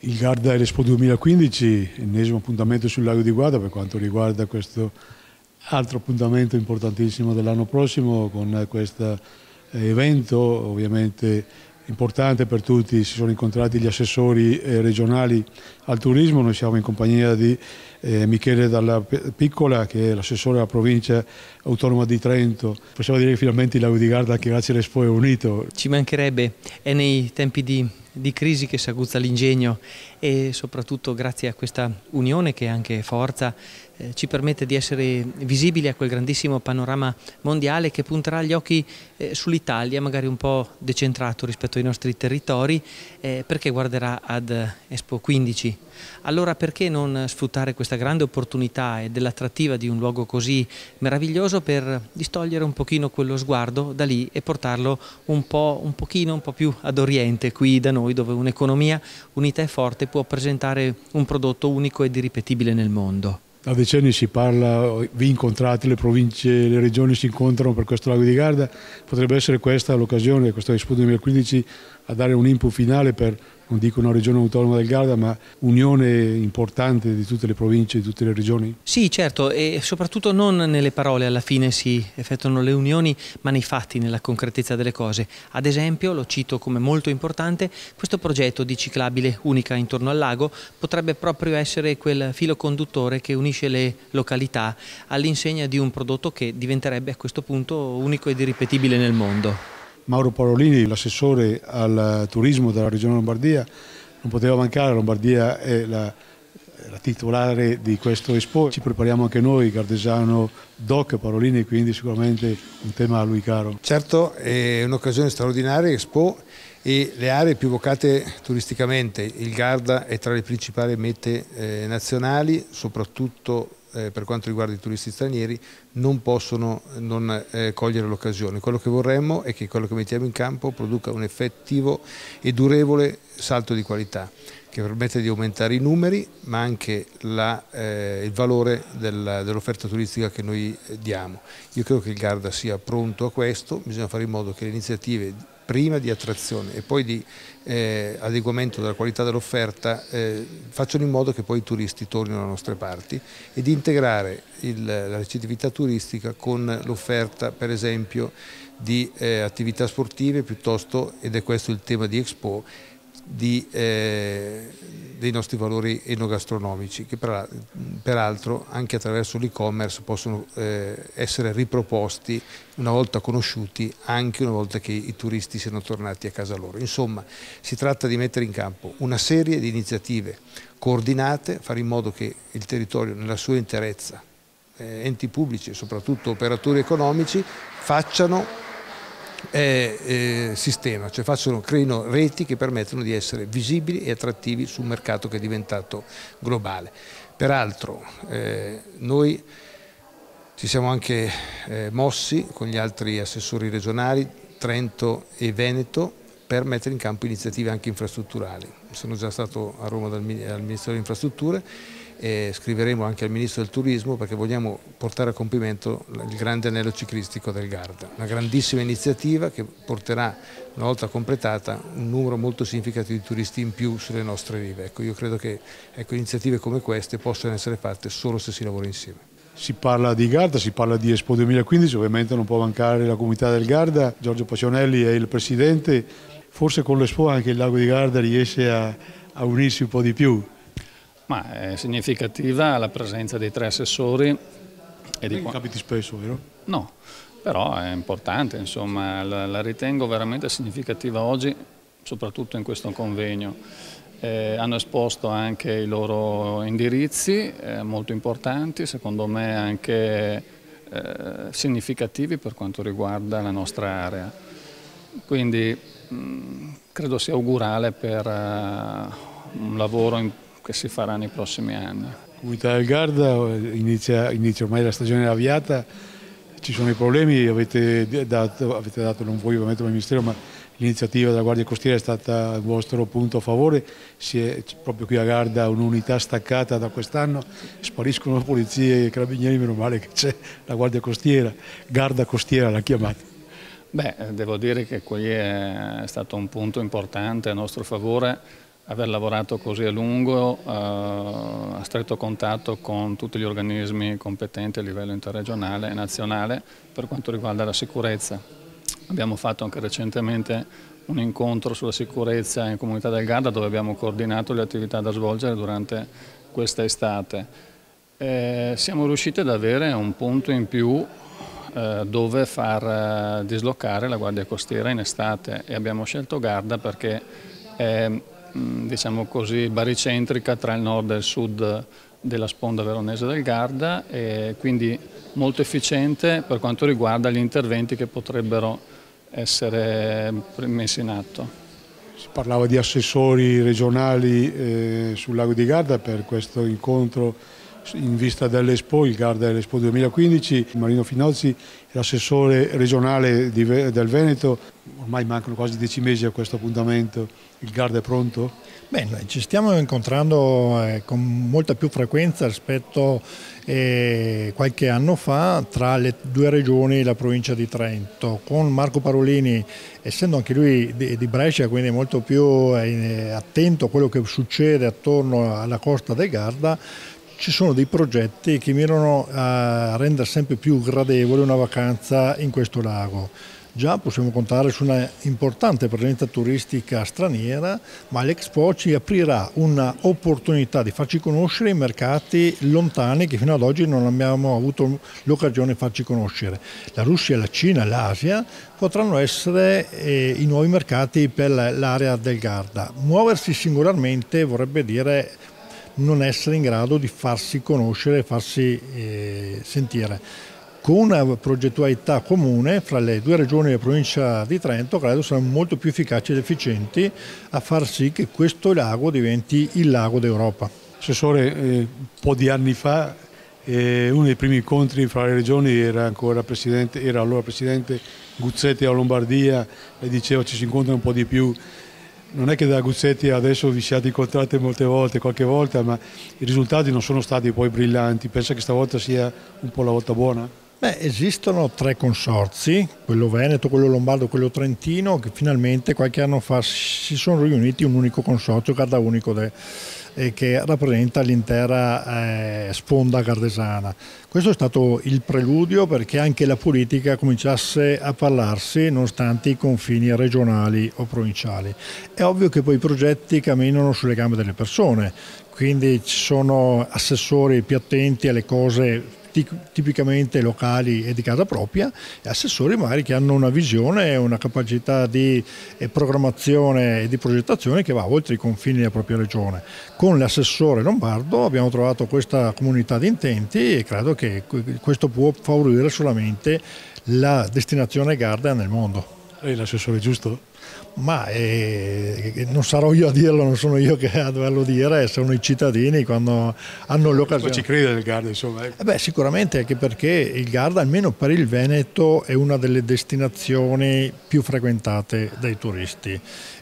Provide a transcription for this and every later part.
Il Garda Expo 2015, ennesimo appuntamento sul Lago di Garda per quanto riguarda questo altro appuntamento importantissimo dell'anno prossimo con questo evento ovviamente importante per tutti. Si sono incontrati gli assessori regionali al turismo, noi siamo in compagnia di Michele Dalla Piccola, che è l'assessore della provincia autonoma di Trento. Possiamo dire che finalmente il Lago di Garda, anche grazie all'Expo, è unito. Ci mancherebbe, è nei tempi di crisi che si aguzza l'ingegno e soprattutto grazie a questa unione che è anche forza ci permette di essere visibili a quel grandissimo panorama mondiale che punterà gli occhi sull'Italia, magari un po' decentrato rispetto ai nostri territori, perché guarderà ad Expo 15. Allora perché non sfruttare questa grande opportunità e dell'attrattiva di un luogo così meraviglioso per distogliere un pochino quello sguardo da lì e portarlo un po' più ad oriente, qui da noi, dove un'economia unita e forte può presentare un prodotto unico ed irripetibile nel mondo. Da decenni si parla, vi incontrate, le province, le regioni si incontrano per questo Lago di Garda. Potrebbe essere questa l'occasione, questo Expo 2015, a dare un input finale per, non dico una regione autonoma del Garda, ma unione importante di tutte le province, di tutte le regioni? Sì, certo, e soprattutto non nelle parole alla fine si effettuano le unioni, ma nei fatti, nella concretezza delle cose. Ad esempio, lo cito come molto importante, questo progetto di ciclabile unica intorno al lago potrebbe proprio essere quel filo conduttore che unisce le località all'insegna di un prodotto che diventerebbe a questo punto unico ed irripetibile nel mondo. Mauro Parolini, l'assessore al turismo della regione Lombardia, non poteva mancare. La Lombardia è la titolare di questo Expo. Ci prepariamo anche noi, Gardesano Doc Parolini, quindi sicuramente un tema a lui caro. Certo, è un'occasione straordinaria Expo e le aree più vocate turisticamente. Il Garda è tra le principali mete nazionali, soprattutto per quanto riguarda i turisti stranieri, non possono non cogliere l'occasione. Quello che vorremmo è che quello che mettiamo in campo produca un effettivo e durevole salto di qualità che permette di aumentare i numeri ma anche il valore dell'offerta turistica che noi diamo. Io credo che il Garda sia pronto a questo, bisogna fare in modo che le iniziative prima di attrazione e poi di adeguamento della qualità dell'offerta facciano in modo che poi i turisti tornino alle nostre parti e di integrare la ricettività turistica con l'offerta per esempio di attività sportive piuttosto, ed è questo il tema di Expo, dei nostri valori enogastronomici che peraltro anche attraverso l'e-commerce possono essere riproposti una volta conosciuti, anche una volta che i turisti siano tornati a casa loro. Insomma, si tratta di mettere in campo una serie di iniziative coordinate, fare in modo che il territorio nella sua interezza, enti pubblici e soprattutto operatori economici facciano sistema, cioè creino reti che permettono di essere visibili e attrattivi su un mercato che è diventato globale. Peraltro noi ci siamo anche mossi con gli altri assessori regionali, Trento e Veneto, per mettere in campo iniziative anche infrastrutturali. Sono già stato a Roma al Ministero delle Infrastrutture e scriveremo anche al Ministro del Turismo perché vogliamo portare a compimento il grande anello ciclistico del Garda, una grandissima iniziativa che porterà, una volta completata, un numero molto significativo di turisti in più sulle nostre rive. Ecco, io credo che iniziative come queste possano essere fatte solo se si lavora insieme. Si parla di Garda, si parla di Expo 2015, ovviamente non può mancare la comunità del Garda. Giorgio Passionelli è il presidente, forse con l'Expo anche il Lago di Garda riesce a unirsi un po' di più. Ma è significativa la presenza dei 3 assessori. Non capiti spesso, vero? No, però è importante, insomma, la ritengo veramente significativa oggi, soprattutto in questo convegno. Hanno esposto anche i loro indirizzi, molto importanti, secondo me anche significativi per quanto riguarda la nostra area. Quindi credo sia augurale per un lavoro che si farà nei prossimi anni. Comunità del Garda, inizia ormai la stagione avviata, ci sono i problemi, avete dato non voi ovviamente come Ministero, ma l'iniziativa della Guardia Costiera è stata il vostro punto a favore, proprio qui a Garda un'unità staccata da quest'anno, spariscono polizie e carabinieri, meno male che c'è la Guardia Costiera, Garda Costiera l'ha chiamata. Beh, devo dire che qui è stato un punto importante a nostro favore aver lavorato così a lungo, a stretto contatto con tutti gli organismi competenti a livello interregionale e nazionale per quanto riguarda la sicurezza. Abbiamo fatto anche recentemente un incontro sulla sicurezza in Comunità del Garda dove abbiamo coordinato le attività da svolgere durante questa estate. Siamo riusciti ad avere un punto in più dove far dislocare la Guardia Costiera in estate e abbiamo scelto Garda perché è, diciamo così, baricentrica tra il nord e il sud della sponda veronese del Garda e quindi molto efficiente per quanto riguarda gli interventi che potrebbero essere messi in atto. Si parlava di assessori regionali sul lago di Garda per questo incontro in vista dell'Expo, il Garda dell'Expo 2015. Marino Finozzi, l'assessore regionale del Veneto, ormai mancano quasi 10 mesi a questo appuntamento, il Garda è pronto? Beh, noi ci stiamo incontrando con molta più frequenza rispetto a qualche anno fa tra le due regioni e la provincia di Trento. Con Marco Parolini, essendo anche lui di Brescia, quindi molto più attento a quello che succede attorno alla costa del Garda, ci sono dei progetti che mirano a rendere sempre più gradevole una vacanza in questo lago. Già possiamo contare su una importante presenza turistica straniera, ma l'Expo ci aprirà un'opportunità di farci conoscere i mercati lontani che fino ad oggi non abbiamo avuto l'occasione di farci conoscere. La Russia, la Cina, l'Asia potranno essere i nuovi mercati per l'area del Garda. Muoversi singolarmente vorrebbe dire non essere in grado di farsi conoscere e farsi sentire. Con una progettualità comune fra le due regioni e la provincia di Trento credo saremo molto più efficaci ed efficienti a far sì che questo lago diventi il lago d'Europa. Assessore, un po' di anni fa uno dei primi incontri fra le regioni era allora presidente Guzzetti a Lombardia e diceva ci si incontra un po' di più. Non è che da Guzzetti adesso vi siate incontrati molte volte, qualche volta, ma i risultati non sono stati poi brillanti. Pensa che stavolta sia un po' la volta buona? Beh, esistono 3 consorzi, quello veneto, quello lombardo e quello trentino, che finalmente qualche anno fa si sono riuniti in un unico consorzio, Garda Unico, che rappresenta l'intera sponda gardesana. Questo è stato il preludio perché anche la politica cominciasse a parlarsi nonostante i confini regionali o provinciali. È ovvio che poi i progetti camminano sulle gambe delle persone, quindi ci sono assessori più attenti alle cose tipicamente locali e di casa propria e assessori magari che hanno una visione e una capacità di programmazione e di progettazione che va oltre i confini della propria regione. Con l'assessore lombardo abbiamo trovato questa comunità di intenti e credo che questo può favorire solamente la destinazione Garda nel mondo. Lei è l'assessore giusto? Ma non sarò io a dirlo, non sono io che a doverlo dire, sono i cittadini quando hanno l'occasione. Ma ci crede il Garda, insomma. Beh, sicuramente, anche perché il Garda, almeno per il Veneto, è una delle destinazioni più frequentate dai turisti.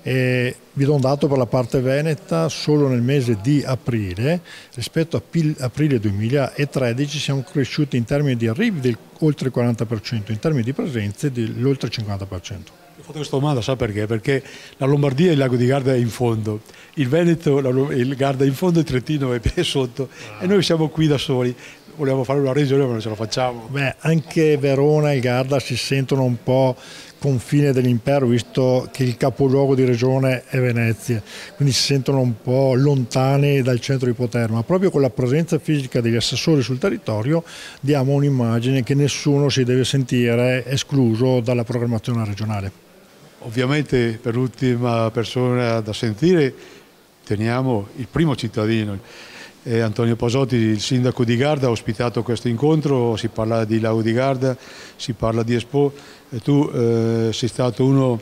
Vi do un dato per la parte veneta: solo nel mese di aprile, rispetto a aprile 2013, siamo cresciuti in termini di arrivi del oltre il 40%, in termini di presenze dell'oltre il 50%. Ho fatto questa domanda, sa perché? Perché la Lombardia il lago di Garda è in fondo, il Veneto il Garda è in fondo e il Trentino è sotto e noi siamo qui da soli. Volevamo fare una regione ma non ce la facciamo. Beh, anche Verona e il Garda si sentono un po' confine dell'impero, visto che il capoluogo di regione è Venezia, quindi si sentono un po' lontani dal centro di potere, ma proprio con la presenza fisica degli assessori sul territorio diamo un'immagine che nessuno si deve sentire escluso dalla programmazione regionale. Ovviamente per l'ultima persona da sentire teniamo il primo cittadino, Antonio Pasotti, il sindaco di Garda. Ha ospitato questo incontro, si parla di Lago di Garda, si parla di Expo e tu sei stato uno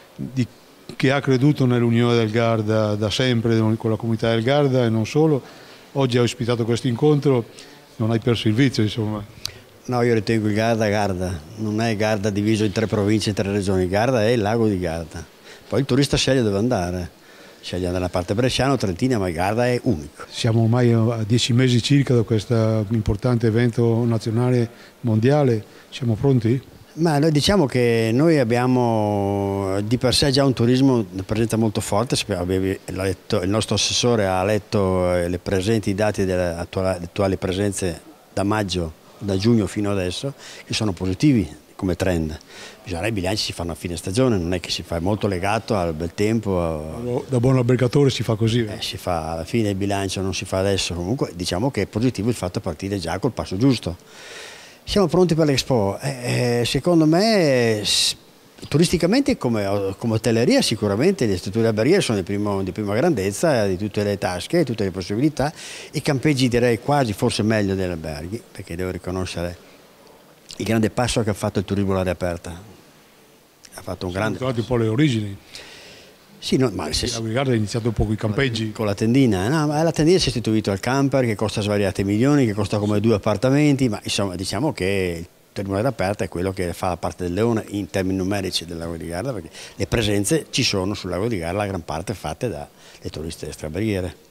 che ha creduto nell'unione del Garda da sempre con la comunità del Garda e non solo. Oggi hai ospitato questo incontro, non hai perso il vizio, insomma. No, io ritengo il Garda Garda, non è Garda diviso in 3 province e 3 regioni, il Garda è il lago di Garda. Poi il turista sceglie dove andare, sceglie nella parte bresciana o trentina, ma il Garda è unico. Siamo ormai a 10 mesi circa da questo importante evento nazionale mondiale, siamo pronti? Ma noi diciamo che noi abbiamo di per sé già un turismo, una presenza molto forte. Il nostro assessore ha letto i dati delle attuali presenze da maggio, da giugno fino adesso, che sono positivi come trend. I bilanci si fanno a fine stagione, non è che si fa, è molto legato al bel tempo. Da buon albergatore si fa così. Si fa alla fine il bilancio, non si fa adesso. Comunque diciamo che è positivo il fatto di partire già col passo giusto. Siamo pronti per l'Expo. Secondo me turisticamente come hotelleria sicuramente le strutture alberghiere sono di prima grandezza, di tutte le tasche, tutte le possibilità. I campeggi direi quasi forse meglio degli alberghi, perché devo riconoscere il grande passo che ha fatto il turismo all'aria aperta. Ha fatto un grande passo. Un po' le origini. Sì, no, ma Lago di Garda ha iniziato un po' con i campeggi. Con la tendina, no, ma la tendina si è istituito al camper che costa svariati milioni, che costa come 2 appartamenti, ma insomma diciamo che il turismo all'aria aperta è quello che fa la parte del leone in termini numerici del Lago di Garda, perché le presenze ci sono sul Lago di Garda, la gran parte fatte dalle turiste extrabarriere.